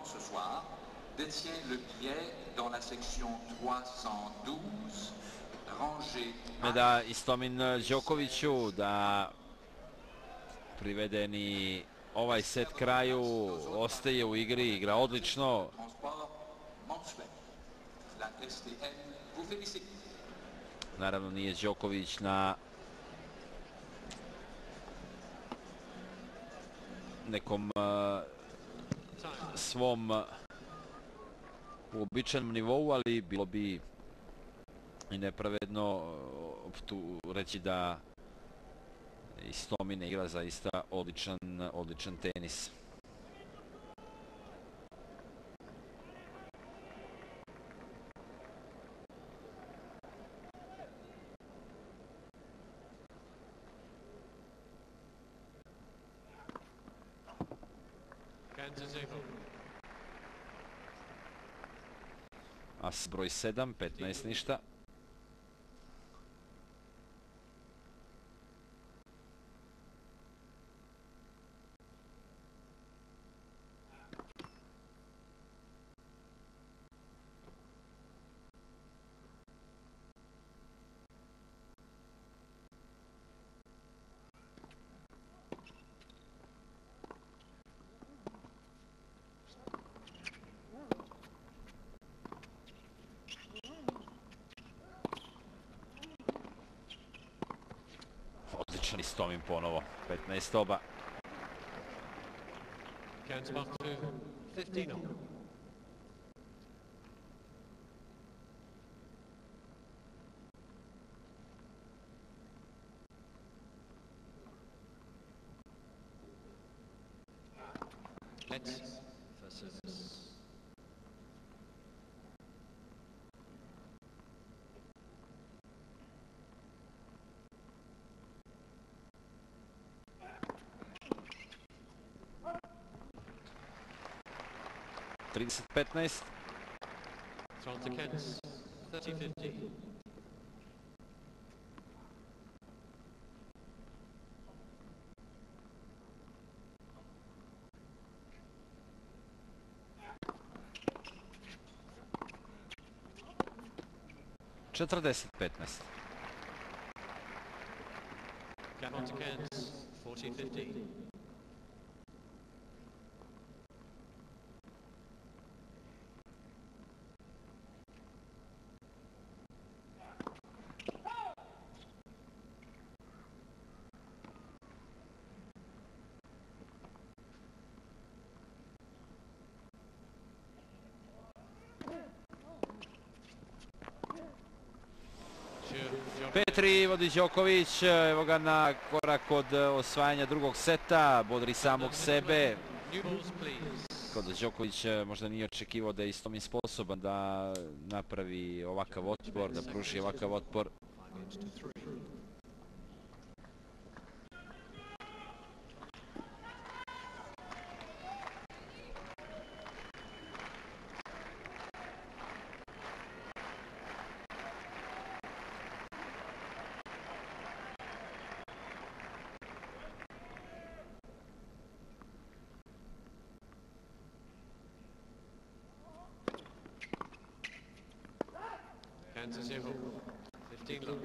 ce soir détient le billet dans la section 312, rangée... Da Istomin Đokoviću da privedeni ovaj set kraju, ostaje u igri, igra odlično. Naravno nije Đoković na nekom svom uobičajenom nivou, ali bilo bi i nepravedno reći da Istomin igra zaista odličan tenis. As broj 7, 15 ništa. Odličan Istomin ponovo, 15 oba. Trideset 15. Toronto Kents, 30-50. Četrdeset 15. Toronto Kents, 40-50. Petri vodi Đoković, evo ga na korak od osvajanja drugog seta, bodri samog sebe. Kod Đoković možda nije očekivao da je Istomin sposoban da napravi ovakav otpor, da pruži ovakav otpor. Kansas 0, 15 love.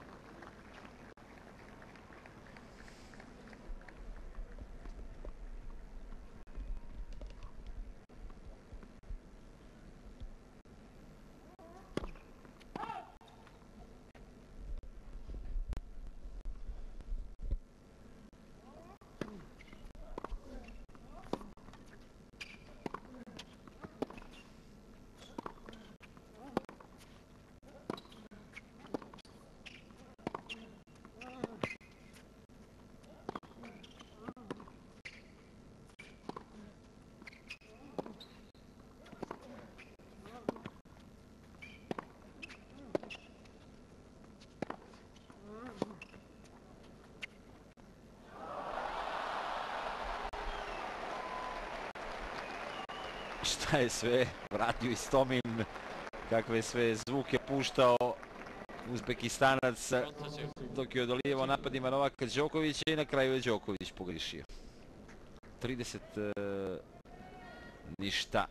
Šta je sve vratio Istomin, kakve sve zvuke puštao Uzbekistanac dok je odolijevao napadima Novaka Đokovića i na kraju je Đoković pogriješio. 30 ništa.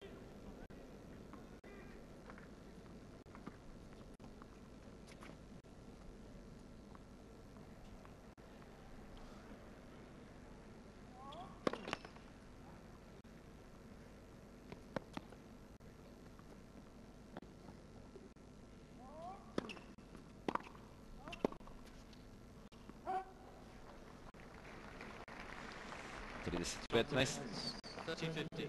Trente 30-15. 30-50.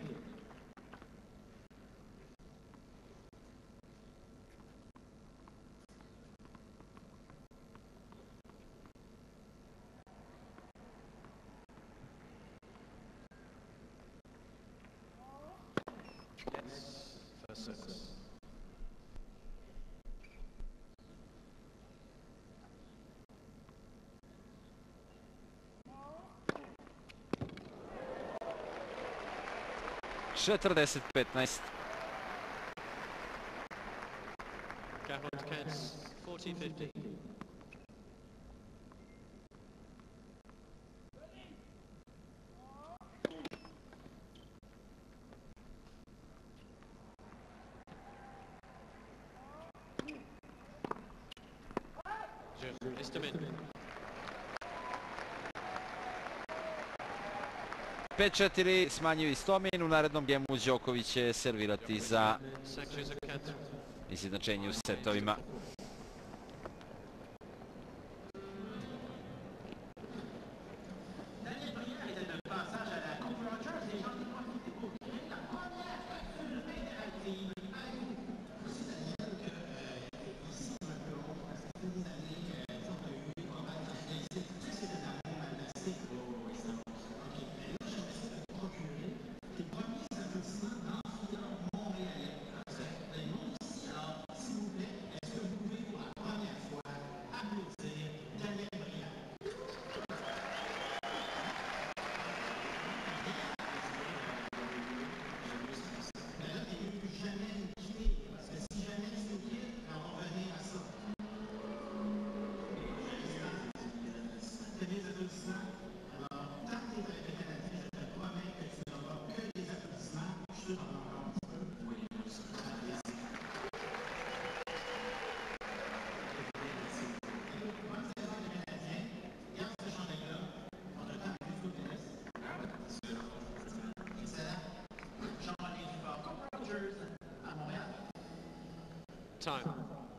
Yes, first service. Četrdeset 15. Gap on to Kents, 40-50. Istomin. 5-4 smanjuju Istomin. U narednom gemu Đoković će servirati za Sanctuaries of Kent. izjednačenje u setovima. Time.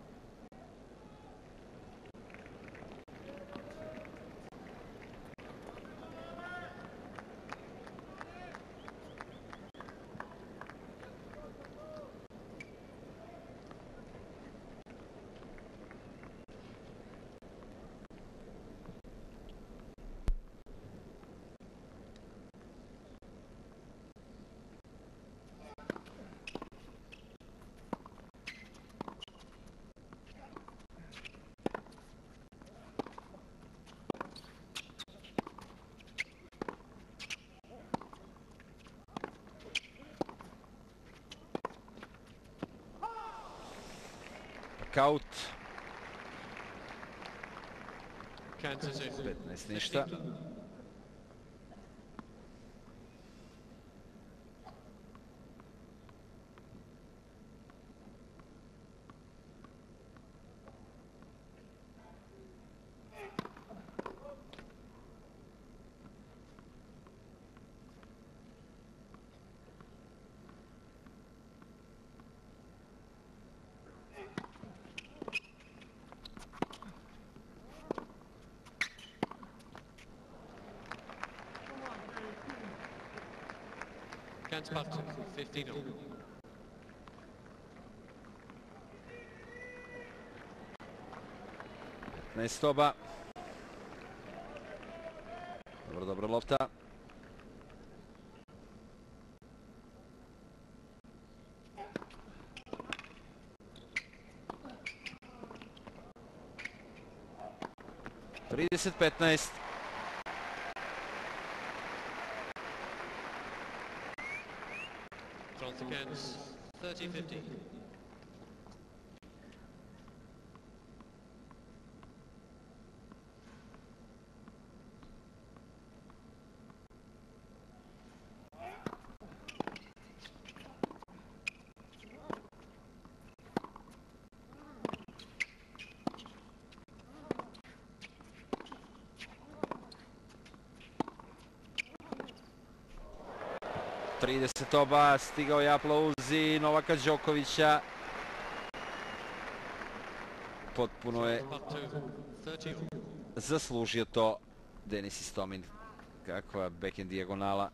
Kaut. Kent is in. 15 ništa. Kent's putt, 15 all. Nestoba. Dobro, dobro lopta. Trideset 15. Jonathan Kent's 30-50. 30 oba, stigao je aplauz i Novaka Đokovića. Potpuno je Up to 30. zaslužio to Denis Istomin. Kakva backhand dijagonala.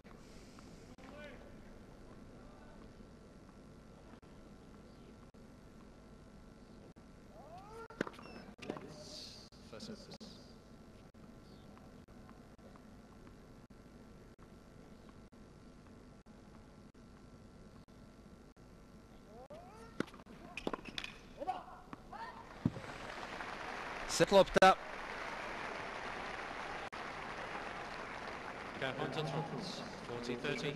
First service. Set lopta. Count to throws. 40-30.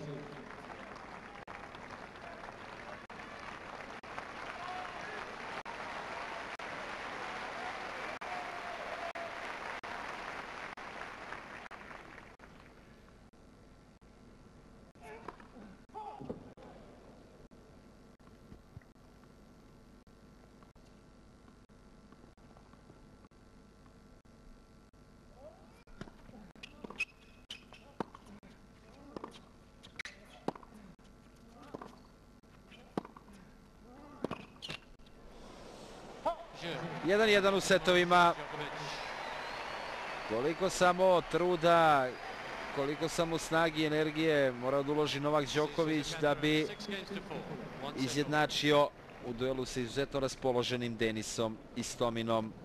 Zhou. 1-1 u setovima. Djokovic. Koliko samo truda, koliko samo snagi i energije mora da uloži Novak Đoković da bi 6 games to 4. One set. izjednačio u duelu sa izuzetno raspoloženim Denisom Istominom.